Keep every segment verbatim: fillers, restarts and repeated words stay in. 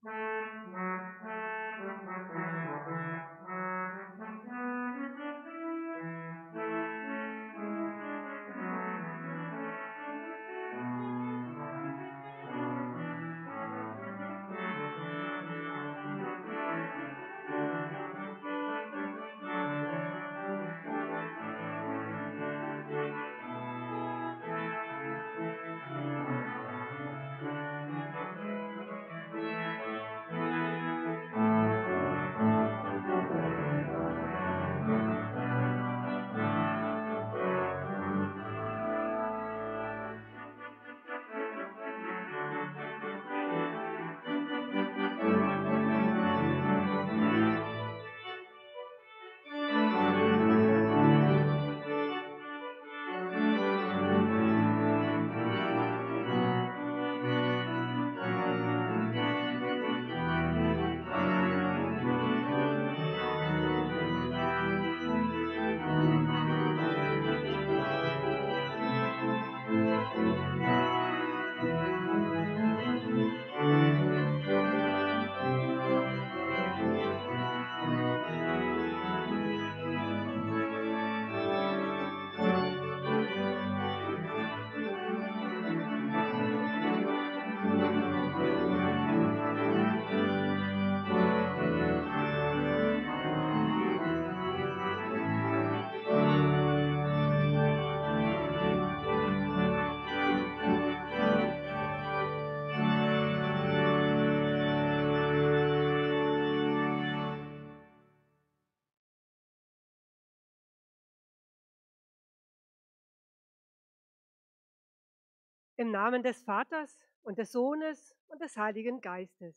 Im Namen des Vaters und des Sohnes und des Heiligen Geistes.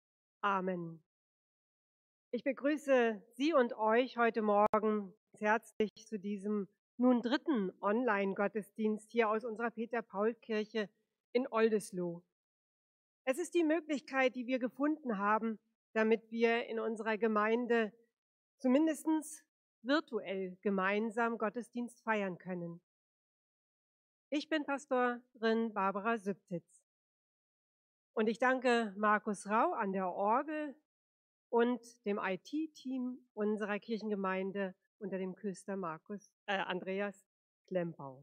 Amen. Ich begrüße Sie und euch heute Morgen herzlich zu diesem nun dritten Online-Gottesdienst hier aus unserer Peter-Paul-Kirche in Oldesloe. Es ist die Möglichkeit, die wir gefunden haben, damit wir in unserer Gemeinde zumindest virtuell gemeinsam Gottesdienst feiern können. Ich bin Pastorin Barbara Sübtitz und ich danke Markus Rau an der Orgel und dem I T-Team unserer Kirchengemeinde unter dem Küster Markus, äh, Andreas Klempau.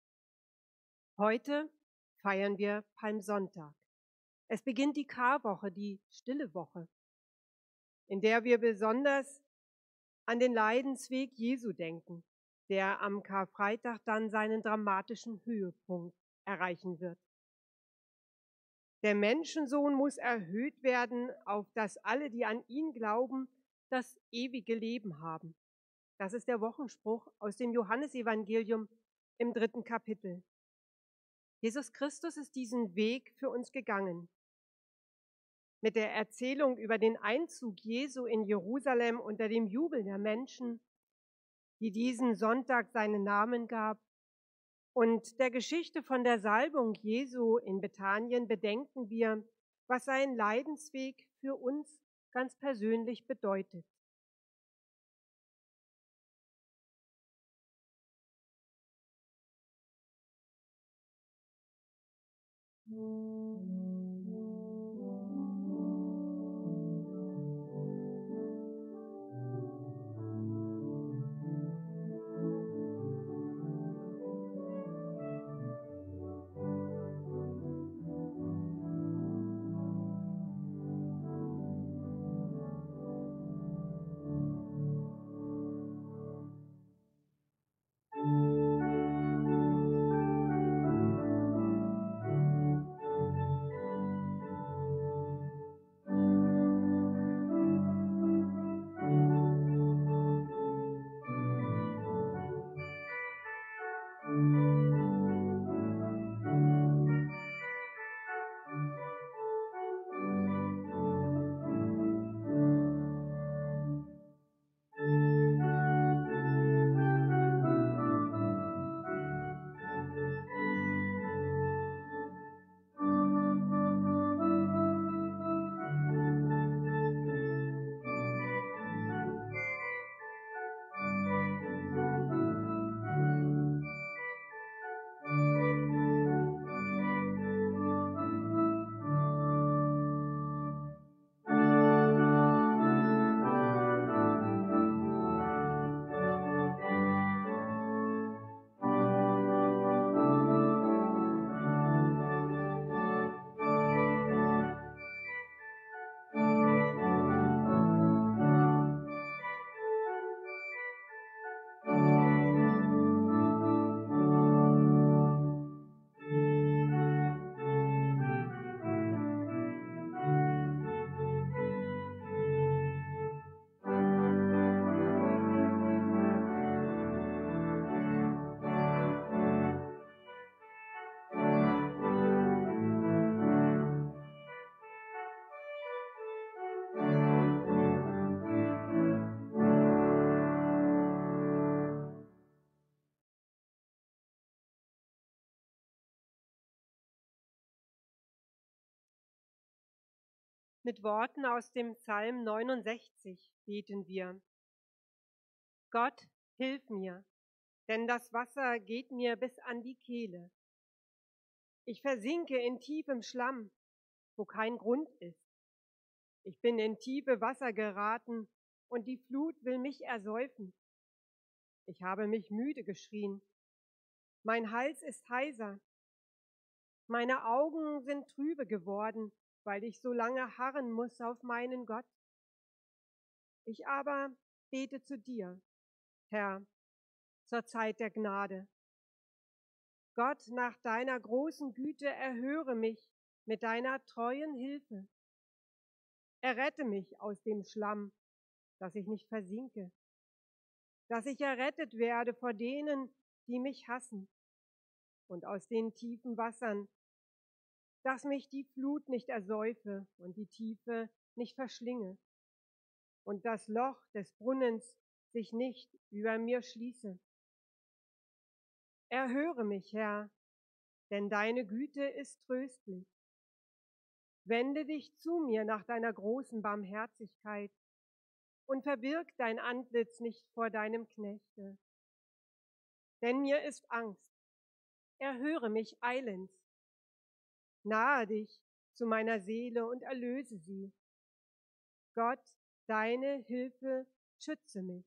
Heute feiern wir Palmsonntag. Es beginnt die Karwoche, die stille Woche, in der wir besonders an den Leidensweg Jesu denken, der am Karfreitag dann seinen dramatischen Höhepunkt erreichen wird. Der Menschensohn muss erhöht werden, auf dass alle, die an ihn glauben, das ewige Leben haben. Das ist der Wochenspruch aus dem Johannesevangelium im dritten Kapitel. Jesus Christus ist diesen Weg für uns gegangen. Mit der Erzählung über den Einzug Jesu in Jerusalem unter dem Jubel der Menschen, die diesen Sonntag seinen Namen gab, und der Geschichte von der Salbung Jesu in Bethanien bedenken wir, was sein Leidensweg für uns ganz persönlich bedeutet. Mit Worten aus dem Psalm neunundsechzig beten wir. Gott, hilf mir, denn das Wasser geht mir bis an die Kehle. Ich versinke in tiefem Schlamm, wo kein Grund ist. Ich bin in tiefe Wasser geraten und die Flut will mich ersäufen. Ich habe mich müde geschrien. Mein Hals ist heiser. Meine Augen sind trübe geworden, weil ich so lange harren muss auf meinen Gott. Ich aber bete zu dir, Herr, zur Zeit der Gnade. Gott, nach deiner großen Güte erhöre mich mit deiner treuen Hilfe. Errette mich aus dem Schlamm, dass ich nicht versinke, dass ich errettet werde vor denen, die mich hassen, und aus den tiefen Wassern, dass mich die Flut nicht ersäufe und die Tiefe nicht verschlinge und das Loch des Brunnens sich nicht über mir schließe. Erhöre mich, Herr, denn deine Güte ist tröstlich. Wende dich zu mir nach deiner großen Barmherzigkeit und verbirg dein Antlitz nicht vor deinem Knechte. Denn mir ist Angst. Erhöre mich eilends. Nahe dich zu meiner Seele und erlöse sie. Gott, deine Hilfe schütze mich.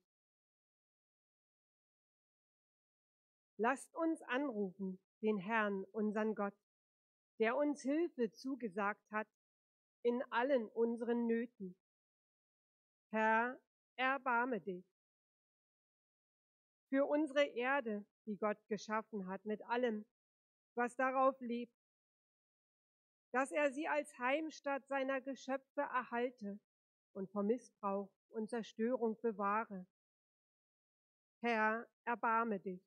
Lasst uns anrufen, den Herrn, unseren Gott, der uns Hilfe zugesagt hat in allen unseren Nöten. Herr, erbarme dich. Für unsere Erde, die Gott geschaffen hat, mit allem, was darauf lebt, dass er sie als Heimstatt seiner Geschöpfe erhalte und vor Missbrauch und Zerstörung bewahre. Herr, erbarme dich.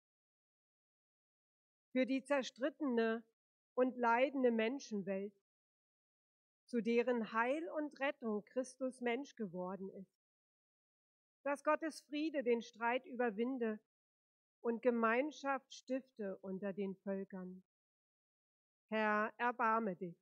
Für die zerstrittene und leidende Menschenwelt, zu deren Heil und Rettung Christus Mensch geworden ist, dass Gottes Friede den Streit überwinde und Gemeinschaft stifte unter den Völkern. Herr, erbarme dich.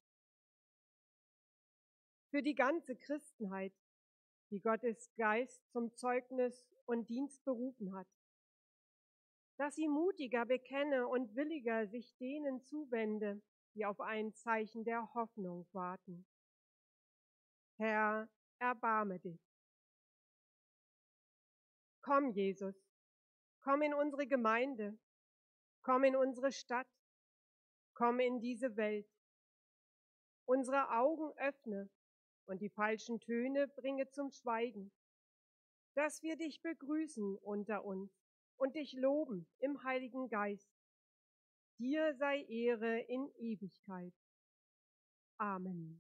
Für die ganze Christenheit, die Gottes Geist zum Zeugnis und Dienst berufen hat, dass sie mutiger bekenne und williger sich denen zuwende, die auf ein Zeichen der Hoffnung warten. Herr, erbarme dich. Komm, Jesus, komm in unsere Gemeinde, komm in unsere Stadt, komm in diese Welt. Unsere Augen öffne und die falschen Töne bringe zum Schweigen, dass wir dich begrüßen unter uns und dich loben im Heiligen Geist. Dir sei Ehre in Ewigkeit. Amen.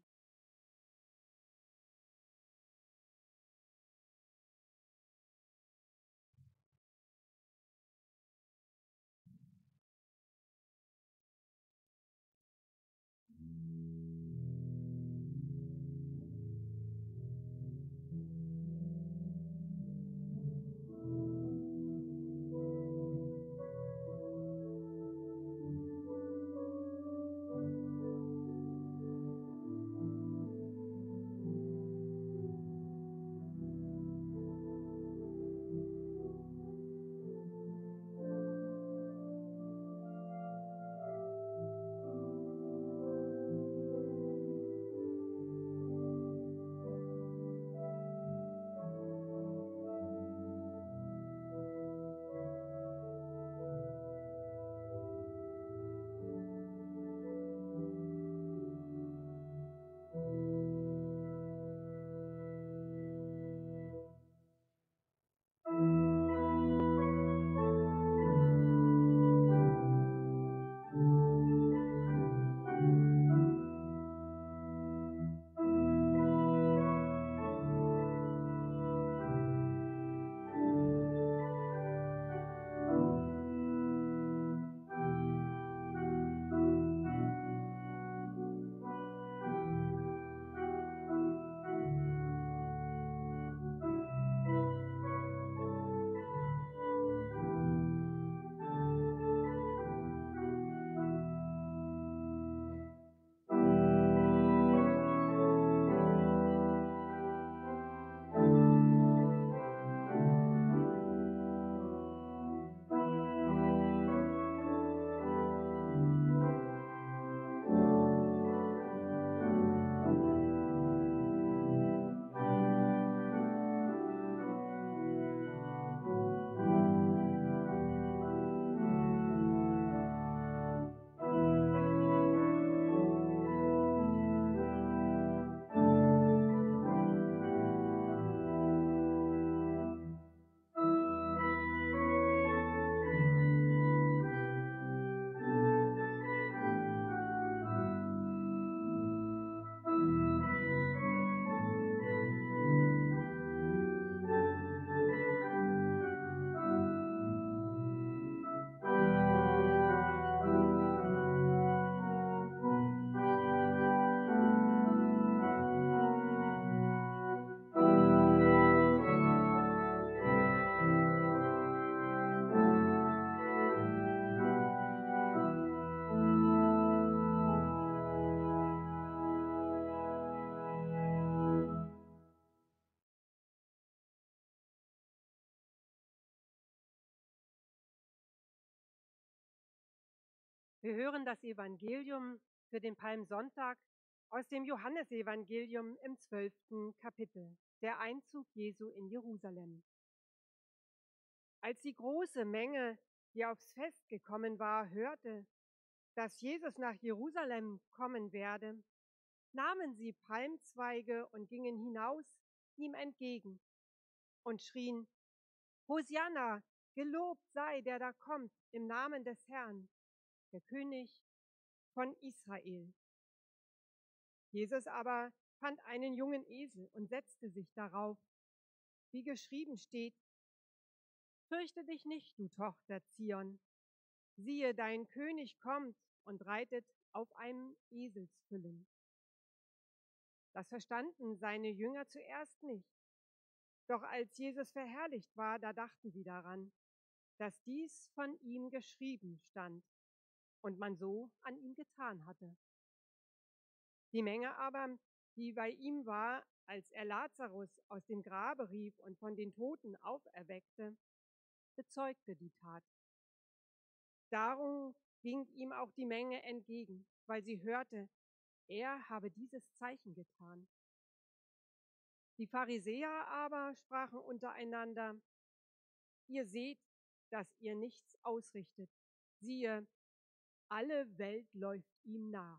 Wir hören das Evangelium für den Palmsonntag aus dem Johannesevangelium im zwölften Kapitel, der Einzug Jesu in Jerusalem. Als die große Menge, die aufs Fest gekommen war, hörte, dass Jesus nach Jerusalem kommen werde, nahmen sie Palmzweige und gingen hinaus ihm entgegen und schrien: Hosianna, gelobt sei, der da kommt im Namen des Herrn, der König von Israel. Jesus aber fand einen jungen Esel und setzte sich darauf, wie geschrieben steht: Fürchte dich nicht, du Tochter Zion, siehe, dein König kommt und reitet auf einem Eselsfüllen. Das verstanden seine Jünger zuerst nicht. Doch als Jesus verherrlicht war, da dachten sie daran, dass dies von ihm geschrieben stand und man so an ihm getan hatte. Die Menge aber, die bei ihm war, als er Lazarus aus dem Grabe rief und von den Toten auferweckte, bezeugte die Tat. Darum ging ihm auch die Menge entgegen, weil sie hörte, er habe dieses Zeichen getan. Die Pharisäer aber sprachen untereinander: Ihr seht, dass ihr nichts ausrichtet. Siehe, alle Welt läuft ihm nach.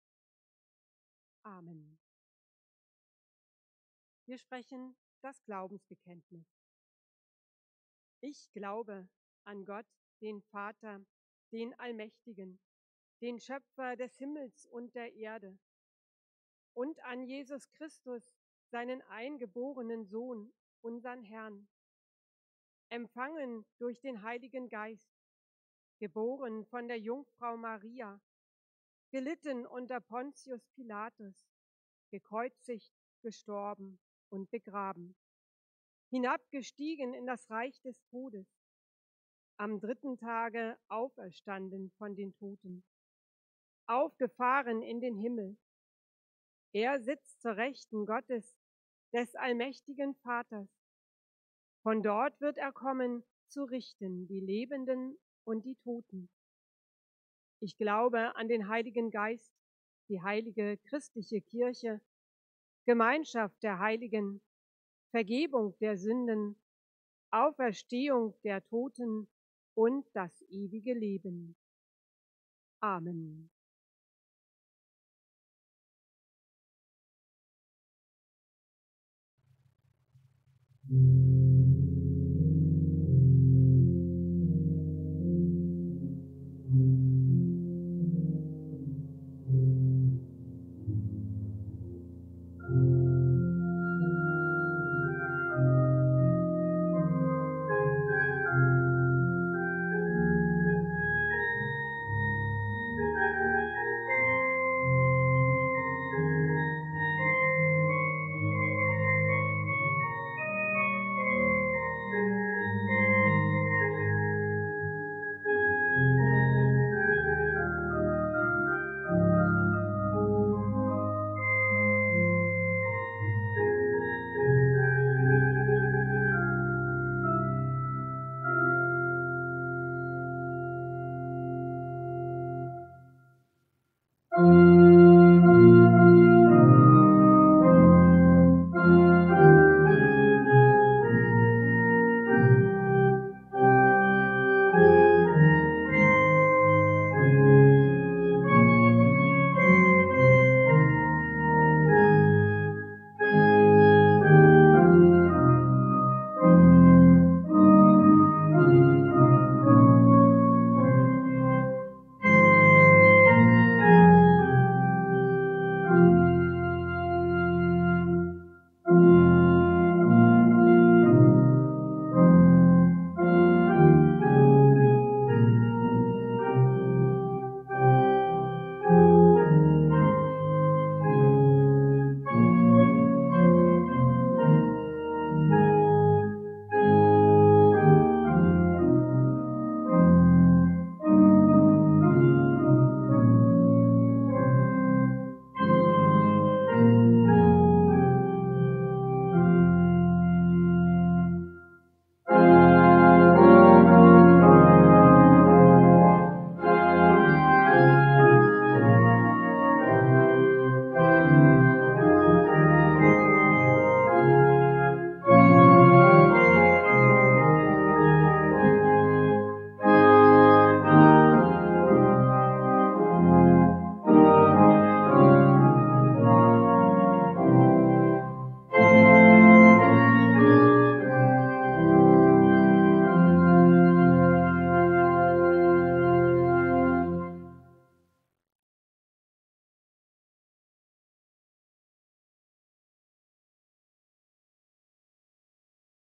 Amen. Wir sprechen das Glaubensbekenntnis. Ich glaube an Gott, den Vater, den Allmächtigen, den Schöpfer des Himmels und der Erde, und an Jesus Christus, seinen eingeborenen Sohn, unseren Herrn, empfangen durch den Heiligen Geist, geboren von der Jungfrau Maria, gelitten unter Pontius Pilatus, gekreuzigt, gestorben und begraben, hinabgestiegen in das Reich des Todes, am dritten Tage auferstanden von den Toten, aufgefahren in den Himmel. Er sitzt zur Rechten Gottes, des allmächtigen Vaters. Von dort wird er kommen, zu richten die Lebenden und die Toten. Ich glaube an den Heiligen Geist, die heilige christliche Kirche, Gemeinschaft der Heiligen, Vergebung der Sünden, Auferstehung der Toten und das ewige Leben. Amen.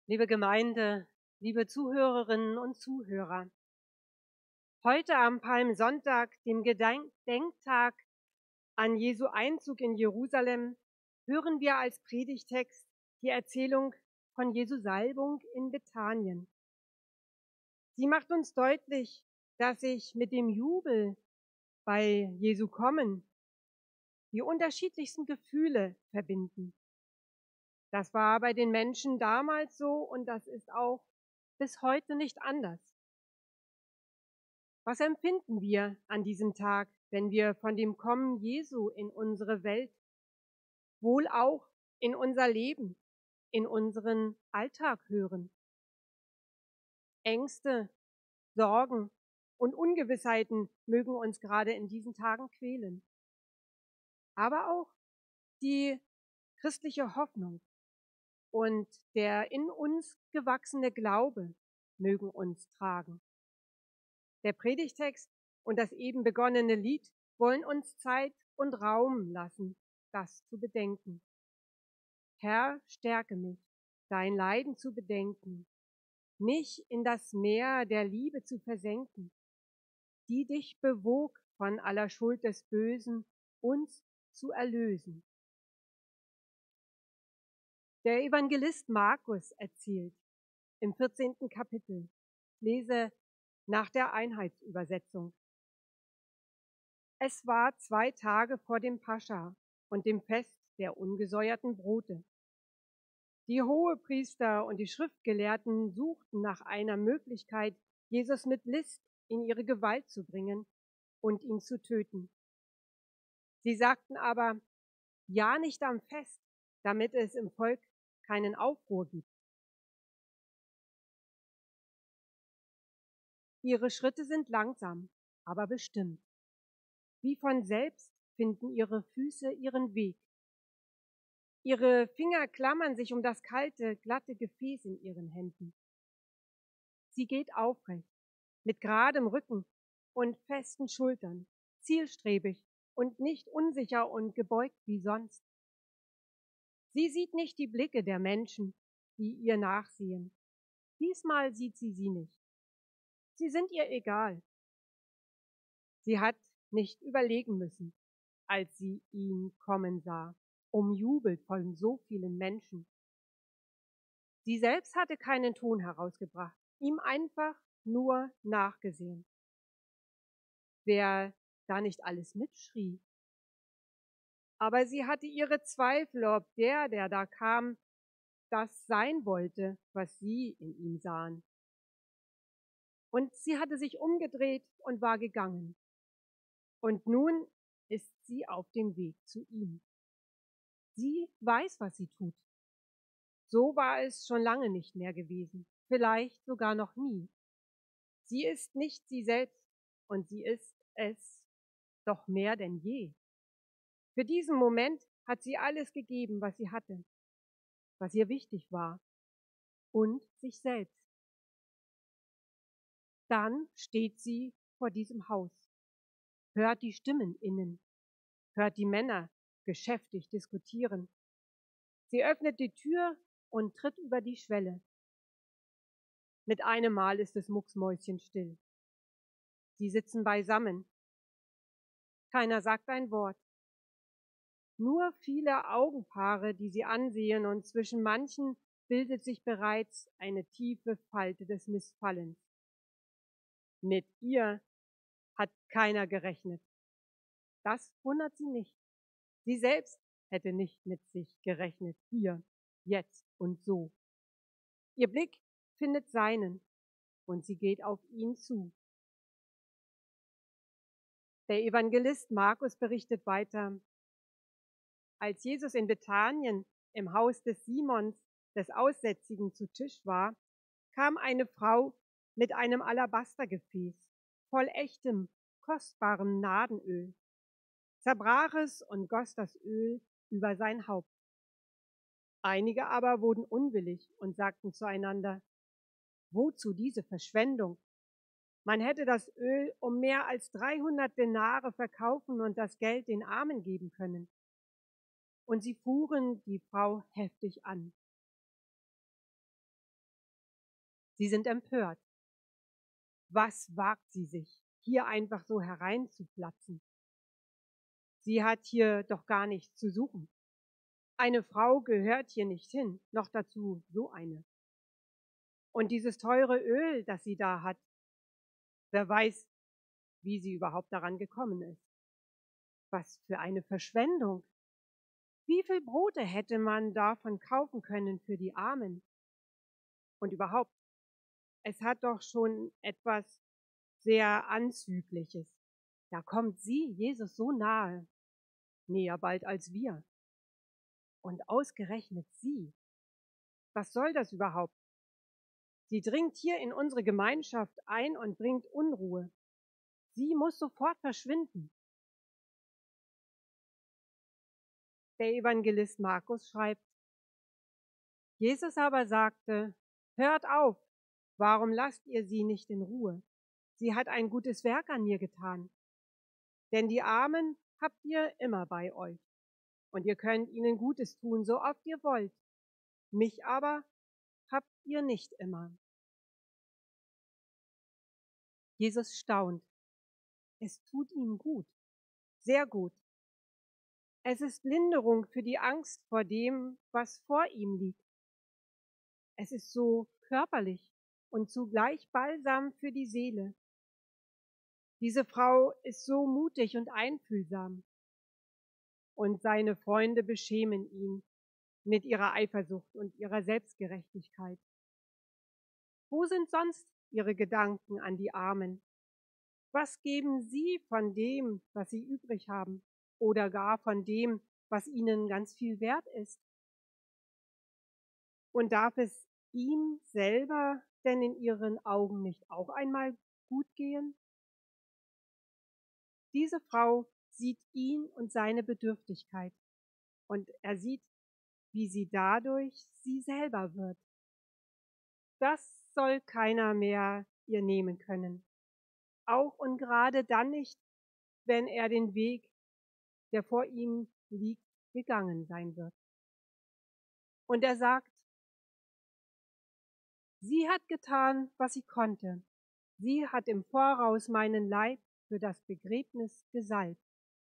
Liebe Gemeinde, liebe Zuhörerinnen und Zuhörer, heute am Palmsonntag, dem Gedenktag an Jesu Einzug in Jerusalem, hören wir als Predigtext die Erzählung von Jesu Salbung in Bethanien. Sie macht uns deutlich, dass sich mit dem Jubel bei Jesu Kommen die unterschiedlichsten Gefühle verbinden. Das war bei den Menschen damals so und das ist auch bis heute nicht anders. Was empfinden wir an diesem Tag, wenn wir von dem Kommen Jesu in unsere Welt, wohl auch in unser Leben, in unseren Alltag hören? Ängste, Sorgen und Ungewissheiten mögen uns gerade in diesen Tagen quälen. Aber auch die christliche Hoffnung und der in uns gewachsene Glaube mögen uns tragen. Der Predigtext und das eben begonnene Lied wollen uns Zeit und Raum lassen, das zu bedenken. Herr, stärke mich, dein Leiden zu bedenken, mich in das Meer der Liebe zu versenken, die dich bewog, von aller Schuld des Bösen uns zu erlösen. Der Evangelist Markus erzählt im vierzehnten Kapitel, lese nach der Einheitsübersetzung. Es war zwei Tage vor dem Pascha und dem Fest der ungesäuerten Brote. Die Hohepriester und die Schriftgelehrten suchten nach einer Möglichkeit, Jesus mit List in ihre Gewalt zu bringen und ihn zu töten. Sie sagten aber, ja, nicht am Fest, damit es im Volk keinen Aufruhr gibt. Ihre Schritte sind langsam, aber bestimmt. Wie von selbst finden ihre Füße ihren Weg. Ihre Finger klammern sich um das kalte, glatte Gefäß in ihren Händen. Sie geht aufrecht, mit geradem Rücken und festen Schultern, zielstrebig und nicht unsicher und gebeugt wie sonst. Sie sieht nicht die Blicke der Menschen, die ihr nachsehen. Diesmal sieht sie sie nicht. Sie sind ihr egal. Sie hat nicht überlegen müssen, als sie ihn kommen sah, umjubelt von so vielen Menschen. Sie selbst hatte keinen Ton herausgebracht, ihm einfach nur nachgesehen. Wer da nicht alles mitschrie. Aber sie hatte ihre Zweifel, ob der, der da kam, das sein wollte, was sie in ihm sahen. Und sie hatte sich umgedreht und war gegangen. Und nun ist sie auf dem Weg zu ihm. Sie weiß, was sie tut. So war es schon lange nicht mehr gewesen, vielleicht sogar noch nie. Sie ist nicht sie selbst und sie ist es doch mehr denn je. Für diesen Moment hat sie alles gegeben, was sie hatte, was ihr wichtig war und sich selbst. Dann steht sie vor diesem Haus, hört die Stimmen innen, hört die Männer geschäftig diskutieren. Sie öffnet die Tür und tritt über die Schwelle. Mit einem Mal ist es mucksmäuschenstill. Sie sitzen beisammen. Keiner sagt ein Wort. Nur viele Augenpaare, die sie ansehen, und zwischen manchen bildet sich bereits eine tiefe Falte des Missfallens. Mit ihr hat keiner gerechnet. Das wundert sie nicht. Sie selbst hätte nicht mit sich gerechnet, hier, jetzt und so. Ihr Blick findet seinen und sie geht auf ihn zu. Der Evangelist Markus berichtet weiter, als Jesus in Bethanien im Haus des Simons, des Aussätzigen, zu Tisch war, kam eine Frau mit einem Alabastergefäß voll echtem, kostbarem Nadenöl, zerbrach es und goss das Öl über sein Haupt. Einige aber wurden unwillig und sagten zueinander, wozu diese Verschwendung? Man hätte das Öl um mehr als dreihundert Denare verkaufen und das Geld den Armen geben können. Und sie fuhren die Frau heftig an. Sie sind empört. Was wagt sie sich, hier einfach so hereinzuplatzen? Sie hat hier doch gar nichts zu suchen. Eine Frau gehört hier nicht hin, noch dazu so eine. Und dieses teure Öl, das sie da hat, wer weiß, wie sie überhaupt daran gekommen ist. Was für eine Verschwendung. Wie viel Brote hätte man davon kaufen können für die Armen? Und überhaupt, es hat doch schon etwas sehr Anzügliches. Da kommt sie, Jesus, so nahe, näher bald als wir. Und ausgerechnet sie. Was soll das überhaupt? Sie dringt hier in unsere Gemeinschaft ein und bringt Unruhe. Sie muss sofort verschwinden. Der Evangelist Markus schreibt, Jesus aber sagte, hört auf, warum lasst ihr sie nicht in Ruhe? Sie hat ein gutes Werk an mir getan. Denn die Armen habt ihr immer bei euch. Und ihr könnt ihnen Gutes tun, so oft ihr wollt. Mich aber habt ihr nicht immer. Jesus staunt. Es tut ihm gut, sehr gut. Es ist Linderung für die Angst vor dem, was vor ihm liegt. Es ist so körperlich und zugleich Balsam für die Seele. Diese Frau ist so mutig und einfühlsam. Und seine Freunde beschämen ihn mit ihrer Eifersucht und ihrer Selbstgerechtigkeit. Wo sind sonst ihre Gedanken an die Armen? Was geben sie von dem, was sie übrig haben, oder gar von dem, was ihnen ganz viel wert ist? Und darf es ihm selber denn in ihren Augen nicht auch einmal gut gehen? Diese Frau sieht ihn und seine Bedürftigkeit und er sieht, wie sie dadurch sie selber wird. Das soll keiner mehr ihr nehmen können. Auch und gerade dann nicht, wenn er den Weg, der vor ihm liegt, gegangen sein wird. Und er sagt, sie hat getan, was sie konnte. Sie hat im Voraus meinen Leib für das Begräbnis gesalbt.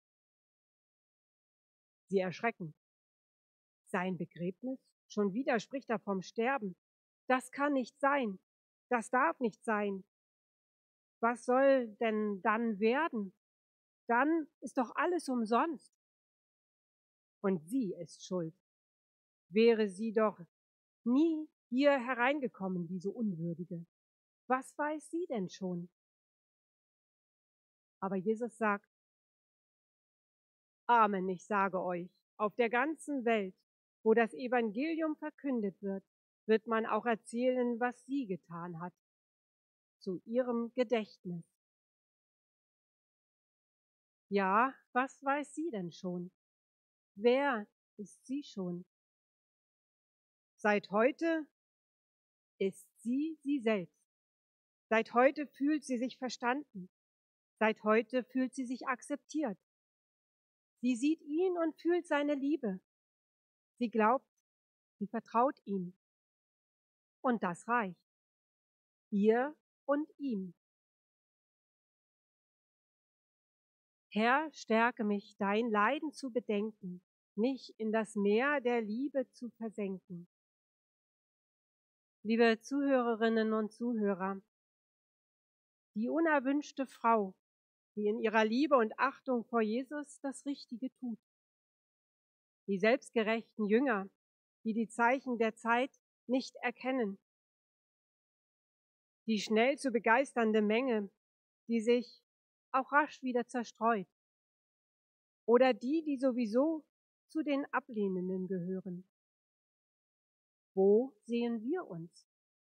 Sie erschrecken. Sein Begräbnis? Schon wieder spricht er vom Sterben. Das kann nicht sein. Das darf nicht sein. Was soll denn dann werden? Dann ist doch alles umsonst. Und sie ist schuld. Wäre sie doch nie hier hereingekommen, diese Unwürdige. Was weiß sie denn schon? Aber Jesus sagt, Amen, ich sage euch, auf der ganzen Welt, wo das Evangelium verkündet wird, wird man auch erzählen, was sie getan hat, zu ihrem Gedächtnis. Ja, was weiß sie denn schon? Wer ist sie schon? Seit heute ist sie sie selbst. Seit heute fühlt sie sich verstanden. Seit heute fühlt sie sich akzeptiert. Sie sieht ihn und fühlt seine Liebe. Sie glaubt, sie vertraut ihm. Und das reicht. Ihr und ihm. Herr, stärke mich, dein Leiden zu bedenken, mich in das Meer der Liebe zu versenken. Liebe Zuhörerinnen und Zuhörer, die unerwünschte Frau, die in ihrer Liebe und Achtung vor Jesus das Richtige tut. Die selbstgerechten Jünger, die die Zeichen der Zeit nicht erkennen. Die schnell zu begeisternde Menge, die sich auch rasch wieder zerstreut. Oder die, die sowieso zu den Ablehnenden gehören. Wo sehen wir uns?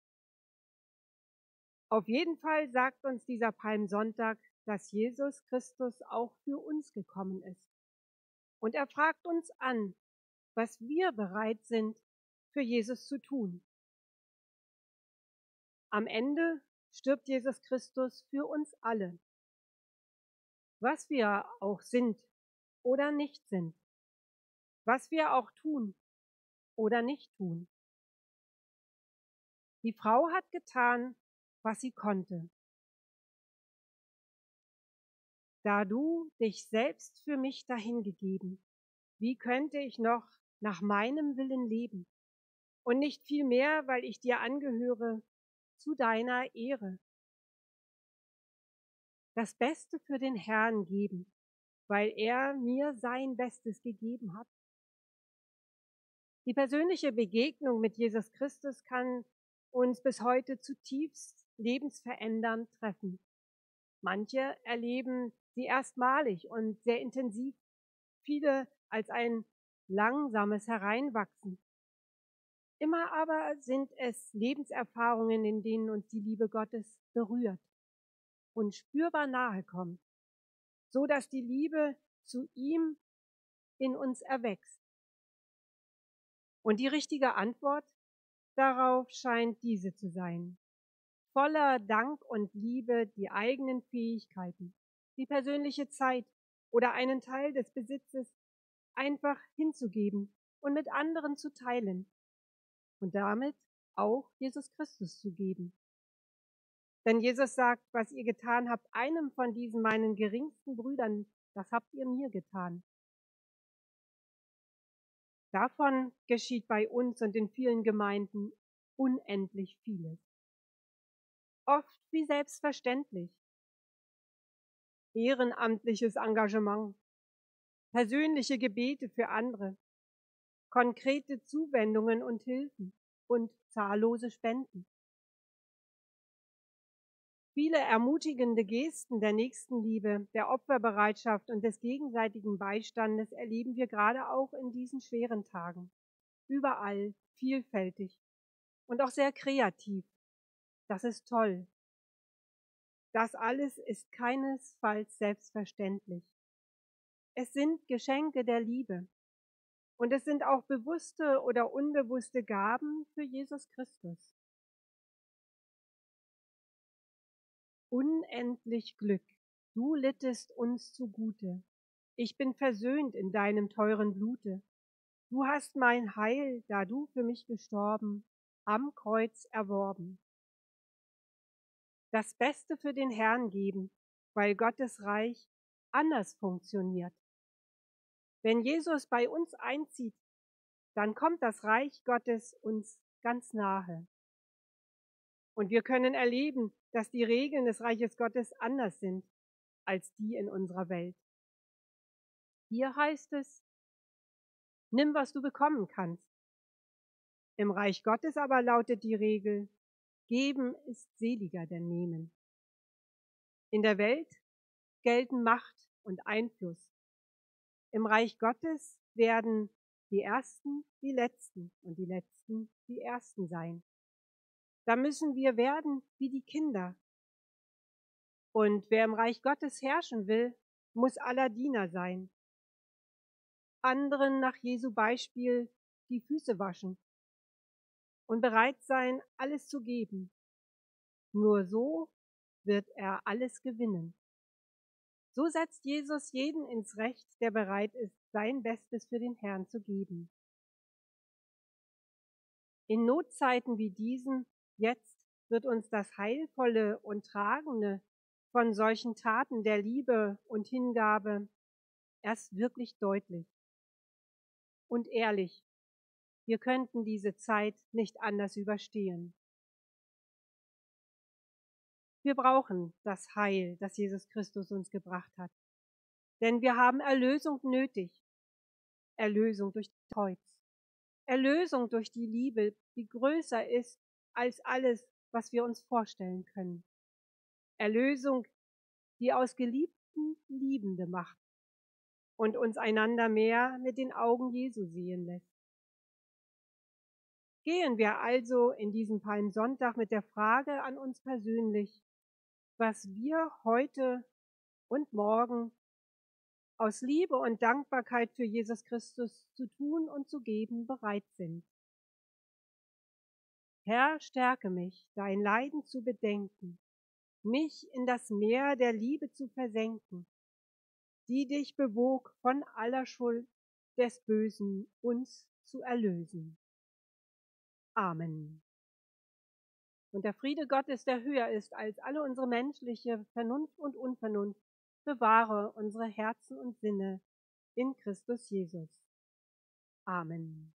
Auf jeden Fall sagt uns dieser Palmsonntag, dass Jesus Christus auch für uns gekommen ist. Und er fragt uns an, was wir bereit sind, für Jesus zu tun. Am Ende stirbt Jesus Christus für uns alle. Was wir auch sind oder nicht sind. Was wir auch tun oder nicht tun. Die Frau hat getan, was sie konnte. Da du dich selbst für mich dahingegeben, wie könnte ich noch nach meinem Willen leben? Und nicht viel mehr, weil ich dir angehöre, zu deiner Ehre. Das Beste für den Herrn geben, weil er mir sein Bestes gegeben hat. Die persönliche Begegnung mit Jesus Christus kann uns bis heute zutiefst lebensverändernd treffen. Manche erleben sie erstmalig und sehr intensiv, viele als ein langsames Hereinwachsen. Immer aber sind es Lebenserfahrungen, in denen uns die Liebe Gottes berührt und spürbar nahe kommt, so dass die Liebe zu ihm in uns erwächst. Und die richtige Antwort darauf scheint diese zu sein: voller Dank und Liebe die eigenen Fähigkeiten, die persönliche Zeit oder einen Teil des Besitzes einfach hinzugeben und mit anderen zu teilen und damit auch Jesus Christus zu geben. Denn Jesus sagt, was ihr getan habt, einem von diesen meinen geringsten Brüdern, das habt ihr mir getan. Davon geschieht bei uns und in vielen Gemeinden unendlich vieles. Oft wie selbstverständlich. Ehrenamtliches Engagement, persönliche Gebete für andere, konkrete Zuwendungen und Hilfen und zahllose Spenden. Viele ermutigende Gesten der Nächstenliebe, der Opferbereitschaft und des gegenseitigen Beistandes erleben wir gerade auch in diesen schweren Tagen. Überall vielfältig und auch sehr kreativ. Das ist toll. Das alles ist keinesfalls selbstverständlich. Es sind Geschenke der Liebe und es sind auch bewusste oder unbewusste Gaben für Jesus Christus. Unendlich Glück, du littest uns zugute. Ich bin versöhnt in deinem teuren Blute. Du hast mein Heil, da du für mich gestorben, am Kreuz erworben. Das Beste für den Herrn geben, weil Gottes Reich anders funktioniert. Wenn Jesus bei uns einzieht, dann kommt das Reich Gottes uns ganz nahe. Und wir können erleben, dass die Regeln des Reiches Gottes anders sind als die in unserer Welt. Hier heißt es, nimm, was du bekommen kannst. Im Reich Gottes aber lautet die Regel, geben ist seliger denn nehmen. In der Welt gelten Macht und Einfluss. Im Reich Gottes werden die Ersten die Letzten und die Letzten die Ersten sein. Da müssen wir werden wie die Kinder. Und wer im Reich Gottes herrschen will, muss aller Diener sein. Anderen nach Jesu Beispiel die Füße waschen und bereit sein, alles zu geben. Nur so wird er alles gewinnen. So setzt Jesus jeden ins Recht, der bereit ist, sein Bestes für den Herrn zu geben. In Notzeiten wie diesen jetzt wird uns das Heilvolle und Tragende von solchen Taten der Liebe und Hingabe erst wirklich deutlich. Und ehrlich, wir könnten diese Zeit nicht anders überstehen. Wir brauchen das Heil, das Jesus Christus uns gebracht hat. Denn wir haben Erlösung nötig. Erlösung durch das Kreuz. Erlösung durch die Liebe, die größer ist als alles, was wir uns vorstellen können. Erlösung, die aus Geliebten Liebende macht und uns einander mehr mit den Augen Jesu sehen lässt. Gehen wir also in diesen Palmsonntag mit der Frage an uns persönlich, was wir heute und morgen aus Liebe und Dankbarkeit für Jesus Christus zu tun und zu geben bereit sind. Herr, stärke mich, dein Leiden zu bedenken, mich in das Meer der Liebe zu versenken, die dich bewog, von aller Schuld des Bösen uns zu erlösen. Amen. Und der Friede Gottes, der höher ist als alle unsere menschliche Vernunft und Unvernunft, bewahre unsere Herzen und Sinne in Christus Jesus. Amen.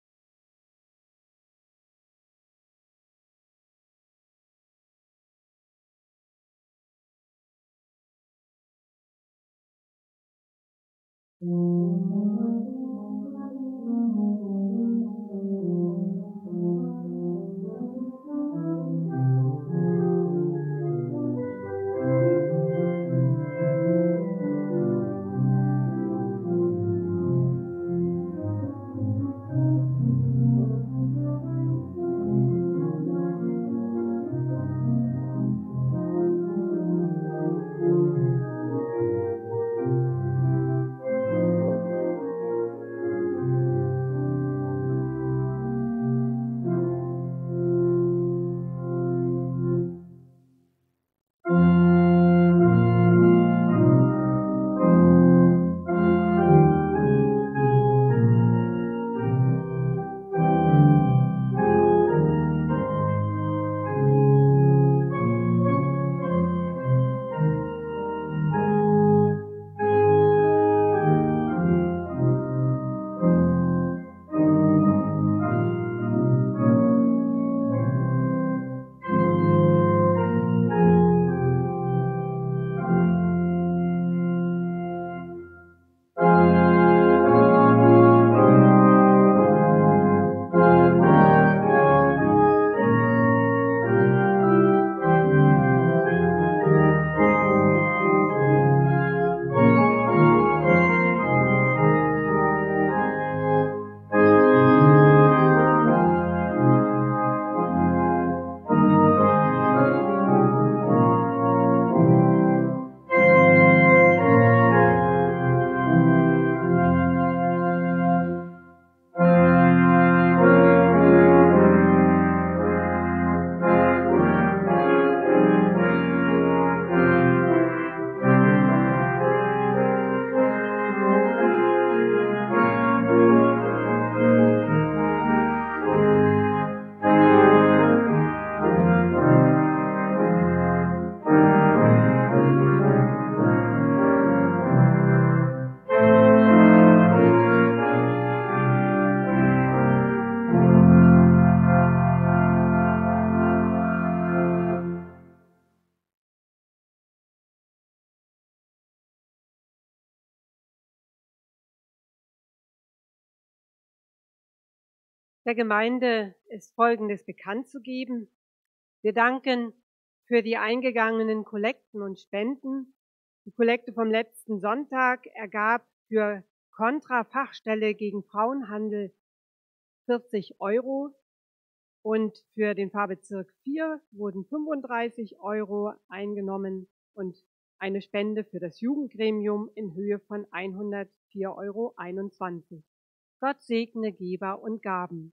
Der Gemeinde ist Folgendes bekannt zu geben. Wir danken für die eingegangenen Kollekten und Spenden. Die Kollekte vom letzten Sonntag ergab für Kontra-Fachstelle gegen Frauenhandel vierzig Euro und für den Pfarrbezirk vier wurden fünfunddreißig Euro eingenommen und eine Spende für das Jugendgremium in Höhe von hundertvier Euro einundzwanzig. Gott segne Geber und Gaben.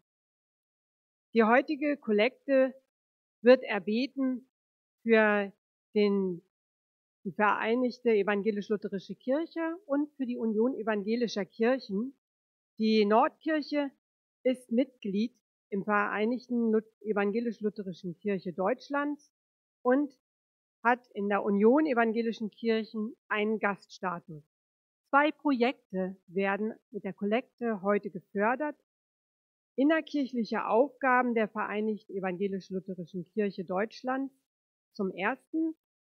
Die heutige Kollekte wird erbeten für den, die Vereinigte Evangelisch-Lutherische Kirche und für die Union Evangelischer Kirchen. Die Nordkirche ist Mitglied im Vereinigten Evangelisch-Lutherischen Kirche Deutschlands und hat in der Union Evangelischen Kirchen einen Gaststatus. Zwei Projekte werden mit der Kollekte heute gefördert. Innerkirchliche Aufgaben der Vereinigten Evangelisch-Lutherischen Kirche Deutschlands zum ersten.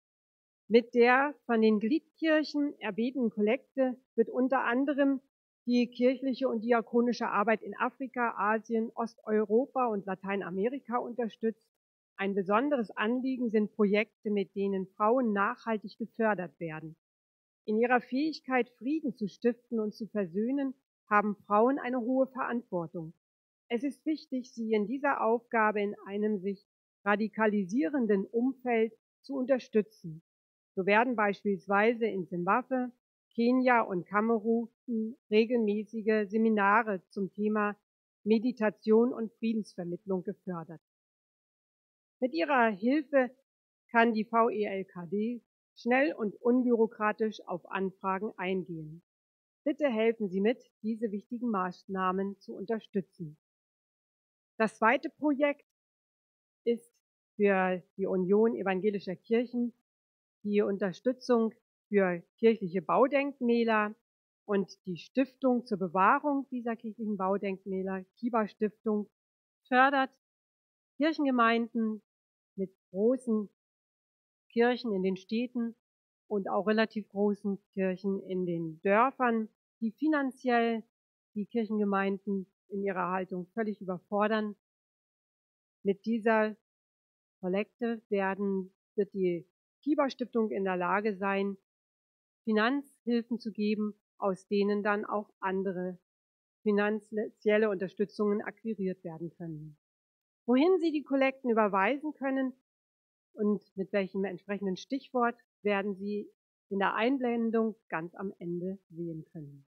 Mit der von den Gliedkirchen erbetenen Kollekte wird unter anderem die kirchliche und diakonische Arbeit in Afrika, Asien, Osteuropa und Lateinamerika unterstützt. Ein besonderes Anliegen sind Projekte, mit denen Frauen nachhaltig gefördert werden. In ihrer Fähigkeit, Frieden zu stiften und zu versöhnen, haben Frauen eine hohe Verantwortung. Es ist wichtig, sie in dieser Aufgabe in einem sich radikalisierenden Umfeld zu unterstützen. So werden beispielsweise in Simbabwe, Kenia und Kamerun regelmäßige Seminare zum Thema Meditation und Friedensvermittlung gefördert. Mit ihrer Hilfe kann die V E L K D schnell und unbürokratisch auf Anfragen eingehen. Bitte helfen Sie mit, diese wichtigen Maßnahmen zu unterstützen. Das zweite Projekt ist für die Union evangelischer Kirchen, die Unterstützung für kirchliche Baudenkmäler und die Stiftung zur Bewahrung dieser kirchlichen Baudenkmäler, Kiba Stiftung, fördert Kirchengemeinden mit großen Kirchen in den Städten und auch relativ großen Kirchen in den Dörfern, die finanziell die Kirchengemeinden in ihrer Haltung völlig überfordern. Mit dieser Kollekte werden, wird die Kiba Stiftung in der Lage sein, Finanzhilfen zu geben, aus denen dann auch andere finanzielle Unterstützungen akquiriert werden können. Wohin Sie die Kollekten überweisen können und mit welchem entsprechenden Stichwort, werden Sie in der Einblendung ganz am Ende sehen können.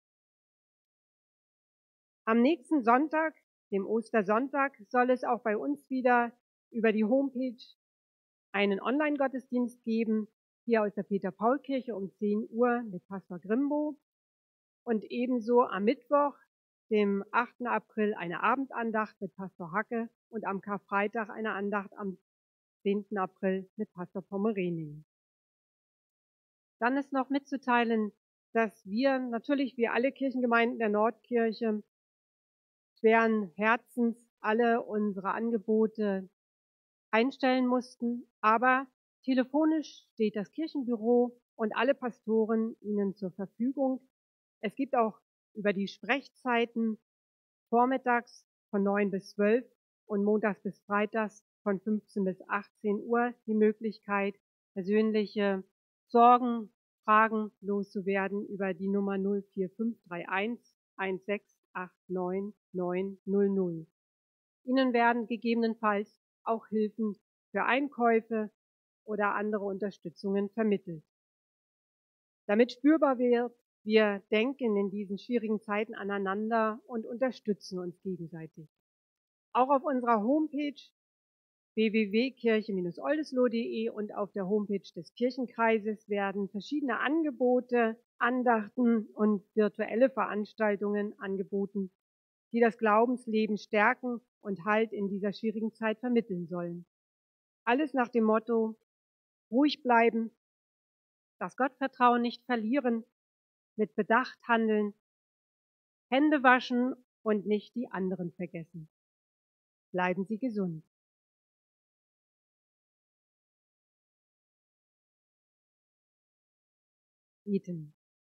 Am nächsten Sonntag, dem Ostersonntag, soll es auch bei uns wieder über die Homepage einen Online-Gottesdienst geben, hier aus der Peter-Paul-Kirche um zehn Uhr mit Pastor Grimbo und ebenso am Mittwoch, dem achten April, eine Abendandacht mit Pastor Hacke und am Karfreitag eine Andacht am zehnten April mit Pastor Pommerening. Dann ist noch mitzuteilen, dass wir natürlich wie alle Kirchengemeinden der Nordkirche schweren Herzens alle unsere Angebote einstellen mussten, aber telefonisch steht das Kirchenbüro und alle Pastoren Ihnen zur Verfügung. Es gibt auch über die Sprechzeiten vormittags von neun bis zwölf und montags bis freitags von fünfzehn bis achtzehn Uhr die Möglichkeit, persönliche Sorgen, Fragen loszuwerden über die Nummer null vier fünf drei eins eins sechs acht neun neun null null. Ihnen werden gegebenenfalls auch Hilfen für Einkäufe oder andere Unterstützungen vermittelt. Damit spürbar wird, wir denken in diesen schwierigen Zeiten aneinander und unterstützen uns gegenseitig. Auch auf unserer Homepage w w w punkt kirche Bindestrich oldesloe punkt de und auf der Homepage des Kirchenkreises werden verschiedene Angebote, Andachten und virtuelle Veranstaltungen angeboten, die das Glaubensleben stärken und Halt in dieser schwierigen Zeit vermitteln sollen. Alles nach dem Motto: ruhig bleiben, das Gottvertrauen nicht verlieren, mit Bedacht handeln, Hände waschen und nicht die anderen vergessen. Bleiben Sie gesund. Beten.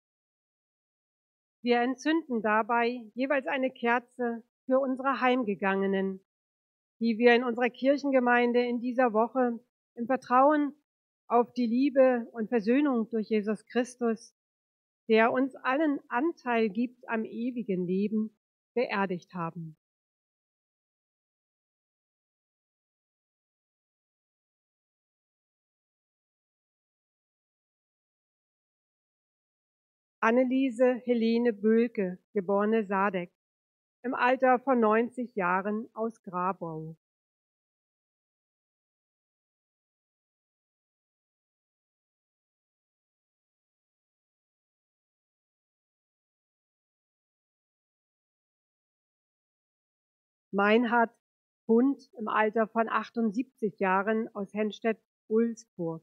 Wir entzünden dabei jeweils eine Kerze für unsere Heimgegangenen, die wir in unserer Kirchengemeinde in dieser Woche im Vertrauen auf die Liebe und Versöhnung durch Jesus Christus, der uns allen Anteil gibt am ewigen Leben, beerdigt haben. Anneliese Helene Böhlke, geborene Sadek, im Alter von neunzig Jahren aus Grabau. Meinhard Hund im Alter von achtundsiebzig Jahren aus Henstedt-Ulsburg.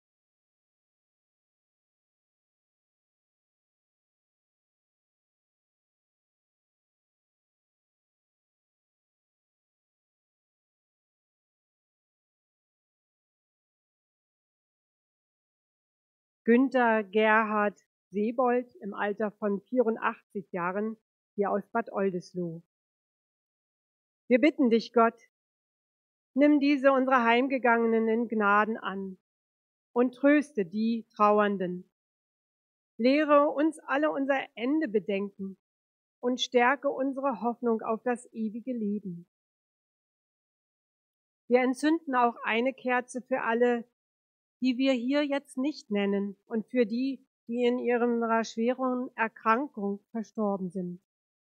Günther Gerhard Sebold im Alter von vierundachtzig Jahren, hier aus Bad Oldesloe. Wir bitten dich, Gott, nimm diese unsere Heimgegangenen in Gnaden an und tröste die Trauernden. Lehre uns alle unser Ende bedenken und stärke unsere Hoffnung auf das ewige Leben. Wir entzünden auch eine Kerze für alle, die wir hier jetzt nicht nennen und für die, die in ihrer schweren Erkrankung verstorben sind.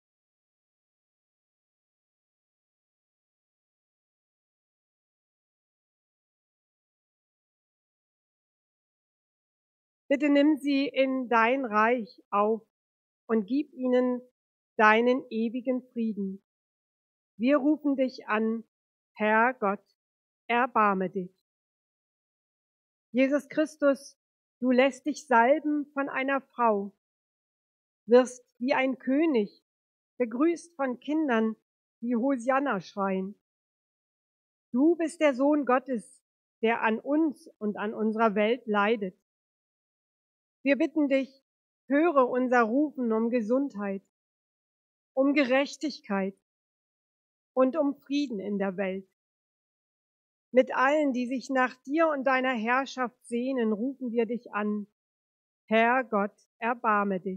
Bitte nimm sie in dein Reich auf und gib ihnen deinen ewigen Frieden. Wir rufen dich an, Herr Gott, erbarme dich. Jesus Christus, du lässt dich salben von einer Frau, wirst wie ein König, begrüßt von Kindern, die Hosianna schreien. Du bist der Sohn Gottes, der an uns und an unserer Welt leidet. Wir bitten dich, höre unser Rufen um Gesundheit, um Gerechtigkeit und um Frieden in der Welt. Mit allen, die sich nach dir und deiner Herrschaft sehnen, rufen wir dich an. Herr Gott, erbarme dich.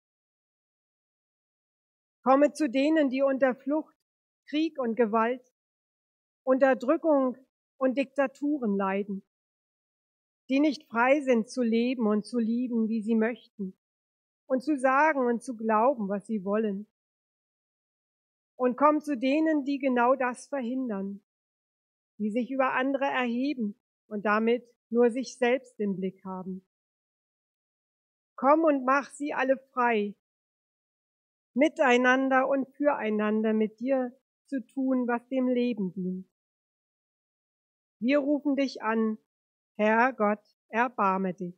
Komme zu denen, die unter Flucht, Krieg und Gewalt, Unterdrückung und Diktaturen leiden, die nicht frei sind zu leben und zu lieben, wie sie möchten, und zu sagen und zu glauben, was sie wollen. Und komm zu denen, die genau das verhindern, die sich über andere erheben und damit nur sich selbst im Blick haben. Komm und mach sie alle frei, miteinander und füreinander mit dir zu tun, was dem Leben dient. Wir rufen dich an, Herr Gott, erbarme dich.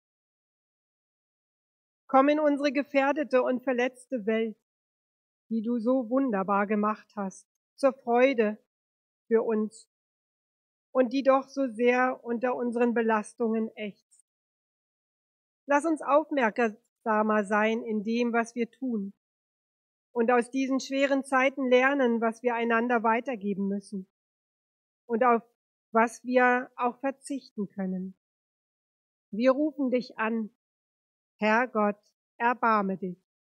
Komm in unsere gefährdete und verletzte Welt, die du so wunderbar gemacht hast, zur Freude für uns und die doch so sehr unter unseren Belastungen ächzt. Lass uns aufmerksamer sein in dem, was wir tun und aus diesen schweren Zeiten lernen, was wir einander weitergeben müssen und auf was wir auch verzichten können. Wir rufen dich an, Herr Gott, erbarme dich.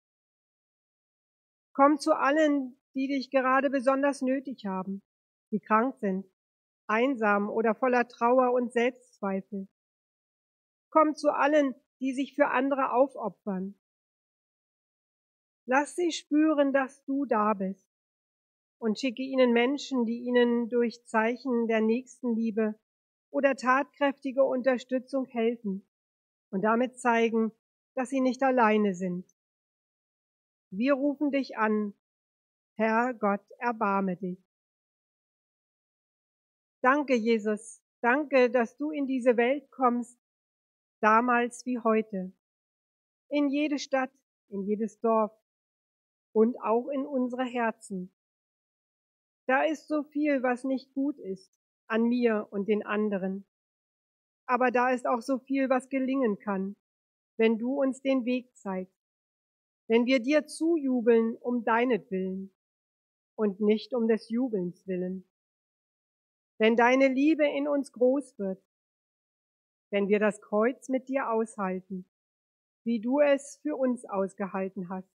Komm zu allen, die dich gerade besonders nötig haben, die krank sind, einsam oder voller Trauer und Selbstzweifel. Komm zu allen, die sich für andere aufopfern. Lass sie spüren, dass du da bist und schicke ihnen Menschen, die ihnen durch Zeichen der Nächstenliebe oder tatkräftige Unterstützung helfen und damit zeigen, dass sie nicht alleine sind. Wir rufen dich an, Herr Gott, erbarme dich. Danke, Jesus, danke, dass du in diese Welt kommst, damals wie heute, in jede Stadt, in jedes Dorf und auch in unsere Herzen. Da ist so viel, was nicht gut ist, an mir und den anderen. Aber da ist auch so viel, was gelingen kann, wenn du uns den Weg zeigst, wenn wir dir zujubeln um deinetwillen und nicht um des Jubelns willen. Wenn deine Liebe in uns groß wird, wenn wir das Kreuz mit dir aushalten, wie du es für uns ausgehalten hast.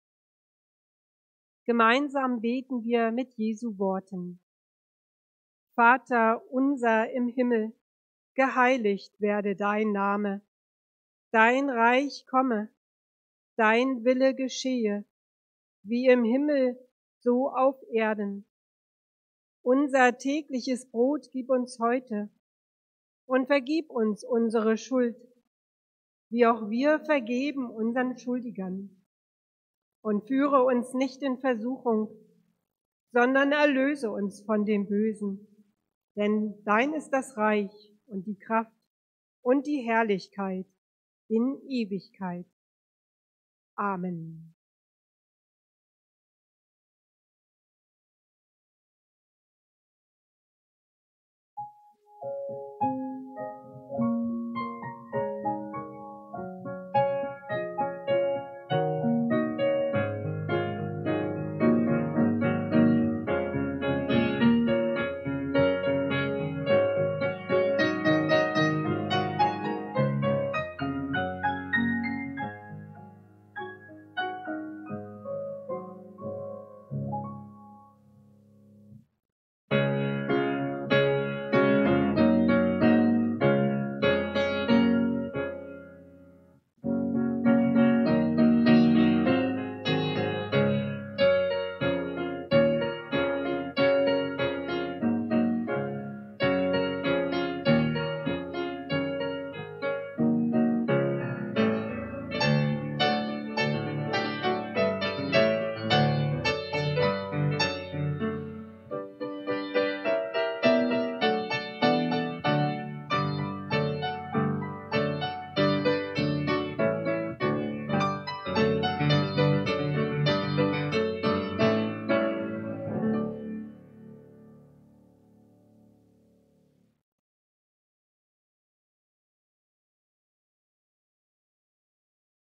Gemeinsam beten wir mit Jesu Worten. Vater unser im Himmel, geheiligt werde dein Name. Dein Reich komme, dein Wille geschehe, wie im Himmel, so auf Erden. Unser tägliches Brot gib uns heute und vergib uns unsere Schuld, wie auch wir vergeben unseren Schuldigern. Und führe uns nicht in Versuchung, sondern erlöse uns von dem Bösen. Denn dein ist das Reich und die Kraft und die Herrlichkeit in Ewigkeit. Amen.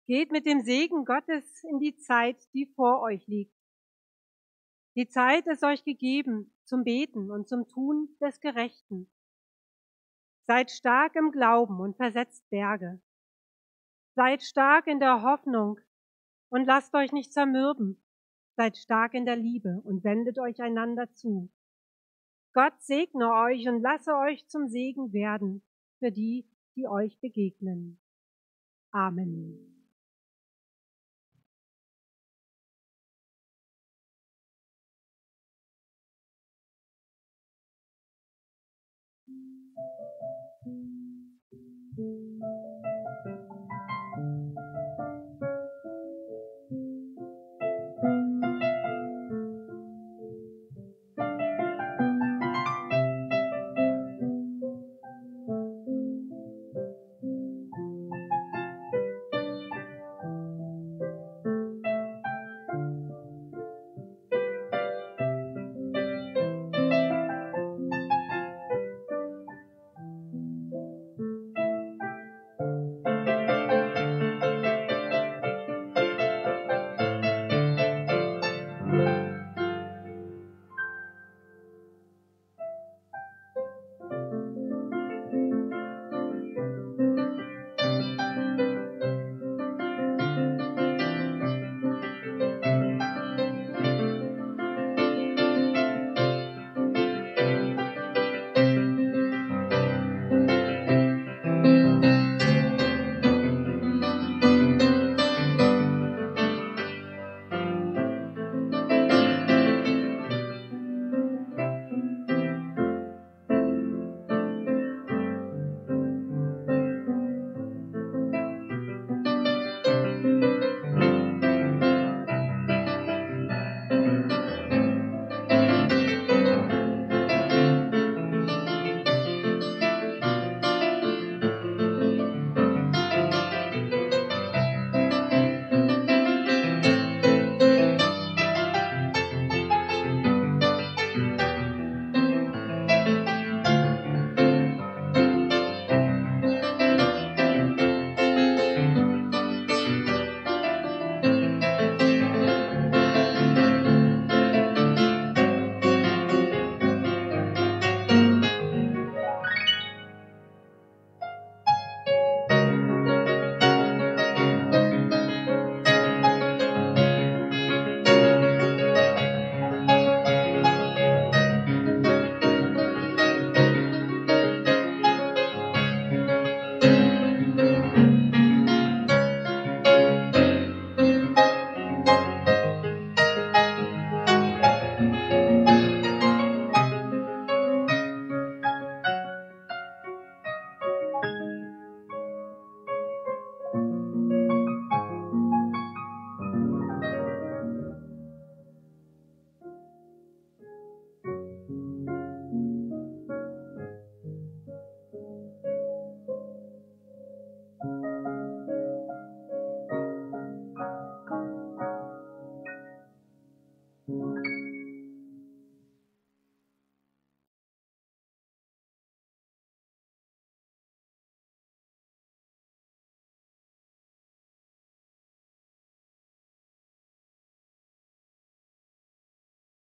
Geht mit dem Segen Gottes in die Zeit, die vor euch liegt. Die Zeit ist euch gegeben zum Beten und zum Tun des Gerechten. Seid stark im Glauben und versetzt Berge. Seid stark in der Hoffnung und lasst euch nicht zermürben. Seid stark in der Liebe und wendet euch einander zu. Gott segne euch und lasse euch zum Segen werden für die, die euch begegnen. Amen.